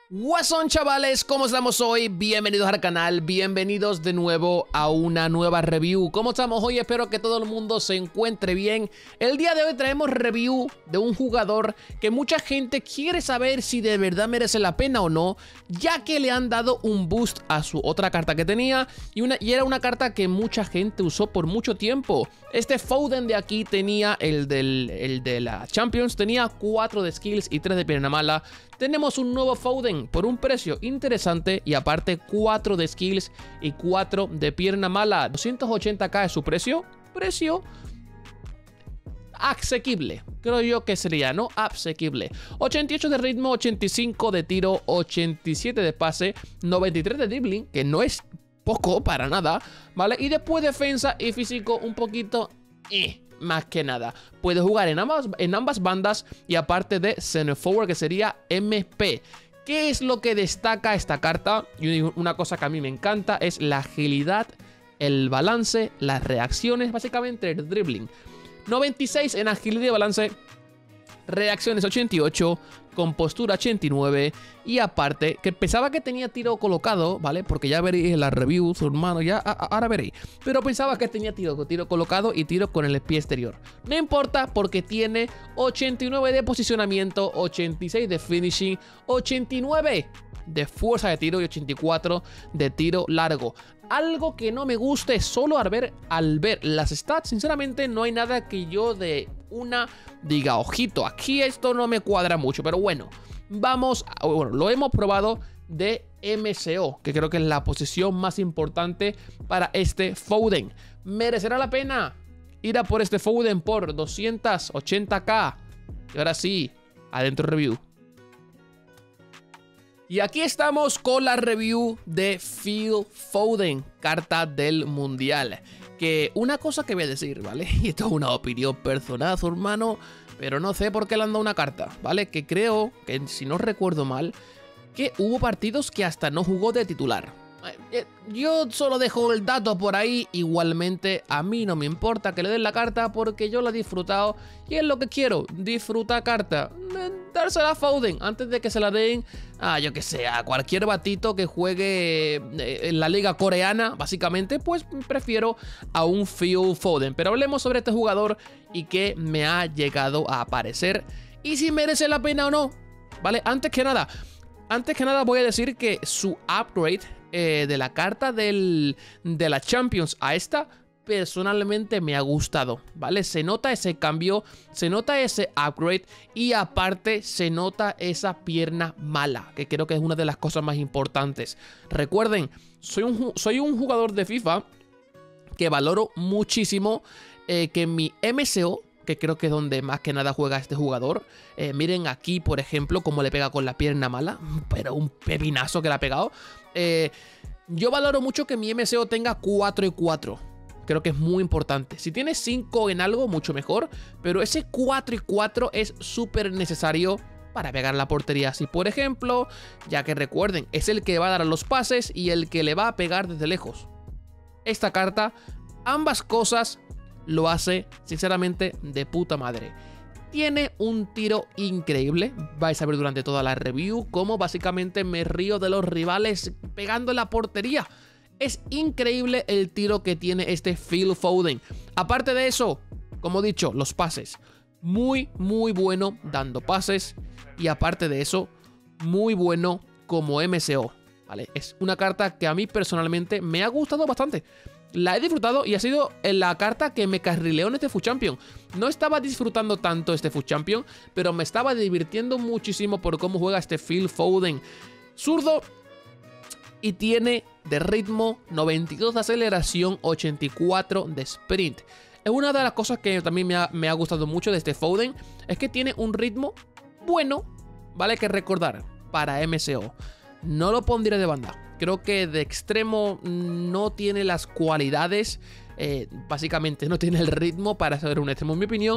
What's on, chavales, ¿cómo estamos hoy? Bienvenidos al canal, bienvenidos de nuevo a una nueva review. ¿Cómo estamos hoy? Espero que todo el mundo se encuentre bien. El día de hoy traemos review de un jugador que mucha gente quiere saber si de verdad merece la pena o no, ya que le han dado un boost a su otra carta que tenía y era una carta que mucha gente usó por mucho tiempo. Este Foden de aquí tenía el de la Champions, tenía 4 de skills y 3 de pierna mala. Tenemos un nuevo Foden por un precio interesante y aparte 4 de skills y 4 de pierna mala. 280k es su precio. Precio asequible, creo yo que sería, ¿no? Asequible. 88 de ritmo, 85 de tiro, 87 de pase, 93 de dribbling, que no es poco para nada, ¿vale? Y después defensa y físico un poquito... más que nada. Puede jugar en ambas bandas y aparte de center forward, que sería MP. ¿Qué es lo que destaca esta carta? Y una cosa que a mí me encanta es la agilidad, el balance, las reacciones, básicamente el dribbling. 96 en agilidad y balance, reacciones 88, compostura 89 y aparte que pensaba que tenía tiro colocado, ¿vale? Porque ya veréis en las reviews, hermano, ya ahora veréis. Pero pensaba que tenía tiro colocado y tiro con el pie exterior. No importa porque tiene 89 de posicionamiento, 86 de finishing, 89 de fuerza de tiro y 84 de tiro largo. Algo que no me gusta es solo al ver las stats, sinceramente no hay nada que yo diga, ojito, aquí esto no me cuadra mucho, pero bueno, lo hemos probado de MCO, que creo que es la posición más importante para este Foden. ¿Merecerá la pena ir a por este Foden por 280k? Y ahora sí, adentro review. Y aquí estamos con la review de Phil Foden, carta del Mundial. Que una cosa que voy a decir, ¿vale? Y esto es una opinión personal, hermano, pero no sé por qué le han dado una carta, ¿vale? Que creo que, si no recuerdo mal, que hubo partidos que hasta no jugó de titular. Yo solo dejo el dato por ahí. Igualmente a mí no me importa que le den la carta porque yo la he disfrutado y es lo que quiero, disfrutar carta. Dársela a Foden antes de que se la den a, yo que sé, a cualquier batito que juegue en la liga coreana, básicamente, pues prefiero a un Phil Foden. Pero hablemos sobre este jugador y qué me ha llegado a aparecer y si merece la pena o no, ¿vale? Antes que nada voy a decir que su upgrade de la carta de la Champions a esta, personalmente me ha gustado, ¿vale? Se nota ese cambio, se nota ese upgrade y aparte se nota esa pierna mala, que creo que es una de las cosas más importantes. Recuerden, soy un jugador de FIFA que valoro muchísimo que mi MCO, que creo que es donde más que nada juega este jugador. Miren aquí, por ejemplo, cómo le pega con la pierna mala, pero un pepinazo que le ha pegado. Yo valoro mucho que mi MCO tenga 4 y 4. Creo que es muy importante. Si tiene 5 en algo, mucho mejor. Pero ese 4 y 4 es súper necesario para pegar la portería. Así, por ejemplo, ya que recuerden, es el que va a dar los pases y el que le va a pegar desde lejos. Esta carta, ambas cosas lo hace sinceramente de puta madre. Tiene un tiro increíble. Vais a ver durante toda la review cómo básicamente me río de los rivales pegando en la portería. Es increíble el tiro que tiene este Phil Foden. Aparte de eso, como he dicho, los pases. Muy bueno dando pases. Y aparte de eso, muy bueno como MCO, ¿vale? Es una carta que a mí personalmente me ha gustado bastante. La he disfrutado y ha sido la carta que me carrileó en este FUT Champion. No estaba disfrutando tanto este FUT Champion, pero me estaba divirtiendo muchísimo por cómo juega este Phil Foden. Zurdo y tiene de ritmo 92 de aceleración, 84 de sprint. Es una de las cosas que también me ha gustado mucho de este Foden, es que tiene un ritmo bueno, vale que recordar, para MCO. No lo pondré de banda. Creo que de extremo no tiene las cualidades, básicamente no tiene el ritmo para ser un extremo en mi opinión,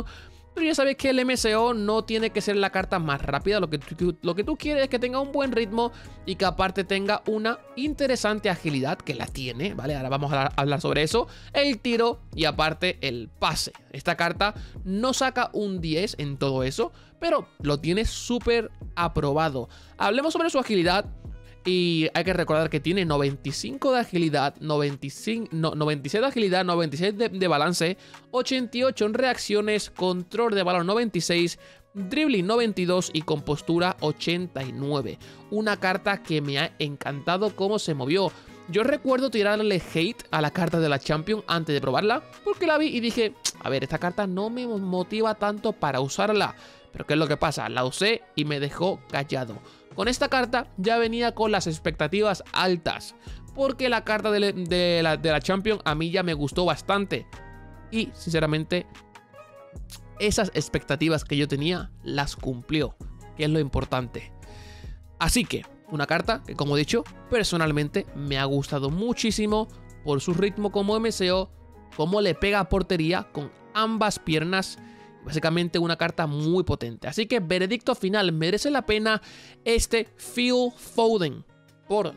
Pero ya sabes que el MCO no tiene que ser la carta más rápida. Lo que tú quieres es que tenga un buen ritmo y que aparte tenga una interesante agilidad, que la tiene, ¿vale? Ahora vamos a hablar sobre eso. El tiro y aparte el pase. Esta carta no saca un 10 en todo eso, pero lo tiene súper aprobado. Hablemos sobre su agilidad. Y hay que recordar que tiene 95 de agilidad, 96 de agilidad, 96 de balance, 88 en reacciones, control de balón 96, dribbling 92 y compostura 89. Una carta que me ha encantado cómo se movió. Yo recuerdo tirarle hate a la carta de la Champions antes de probarla, porque la vi y dije, a ver, esta carta no me motiva tanto para usarla. Pero ¿qué es lo que pasa? La usé y me dejó callado. Con esta carta ya venía con las expectativas altas, porque la carta de la Champions a mí ya me gustó bastante. Y sinceramente, esas expectativas que yo tenía las cumplió, que es lo importante. Así que, una carta que, como he dicho, personalmente me ha gustado muchísimo por su ritmo como MCO, cómo le pega a portería con ambas piernas. Básicamente una carta muy potente. Así que veredicto final, merece la pena este Phil Foden por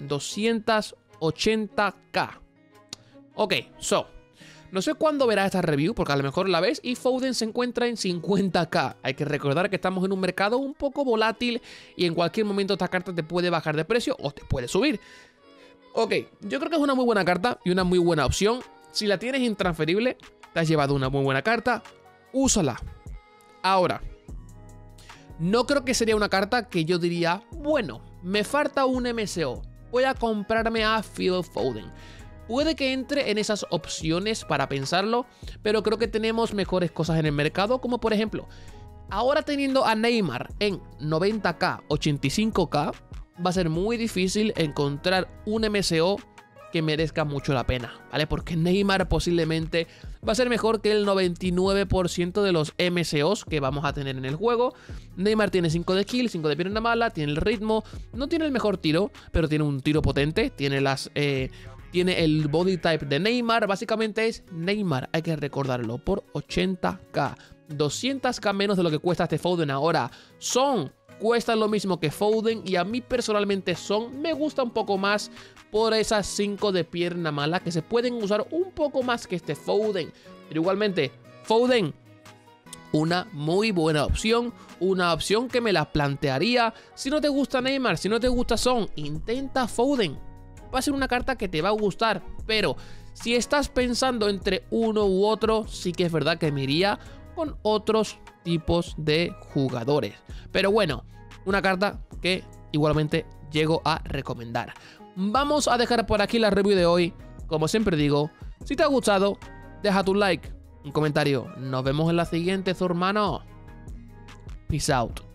280k. Ok, no sé cuándo verás esta review, porque a lo mejor la ves y Foden se encuentra en 50k. Hay que recordar que estamos en un mercado un poco volátil y en cualquier momento esta carta te puede bajar de precio o te puede subir. Ok, yo creo que es una muy buena carta y una muy buena opción. Si la tienes intransferible, te has llevado una muy buena carta. Úsala. Ahora, no creo que sería una carta que yo diría, bueno, me falta un MCO, voy a comprarme a Phil Foden. Puede que entre en esas opciones para pensarlo, pero creo que tenemos mejores cosas en el mercado, como por ejemplo, ahora teniendo a Neymar en 90k, 85k, va a ser muy difícil encontrar un MCO que merezca mucho la pena, ¿vale? Porque Neymar posiblemente va a ser mejor que el 99% de los MCOs que vamos a tener en el juego. Neymar tiene 5 de kill, 5 de pierna mala, tiene el ritmo, no tiene el mejor tiro, pero tiene un tiro potente, tiene el body type de Neymar. Básicamente es Neymar, hay que recordarlo, por 80k. 200k menos de lo que cuesta este Foden ahora. Cuestan lo mismo que Foden y a mí personalmente me gusta un poco más por esas 5 de pierna mala que se pueden usar un poco más que este Foden. Pero igualmente, Foden, una muy buena opción, una opción que me la plantearía. Si no te gusta Neymar, si no te gusta intenta Foden. Va a ser una carta que te va a gustar, pero si estás pensando entre uno u otro, sí que es verdad que me iría con otros tipos de jugadores. Pero bueno, una carta que igualmente llego a recomendar. Vamos a dejar por aquí la review de hoy. Como siempre digo, si te ha gustado, deja tu like, un comentario. Nos vemos en la siguiente, hermano. Peace out.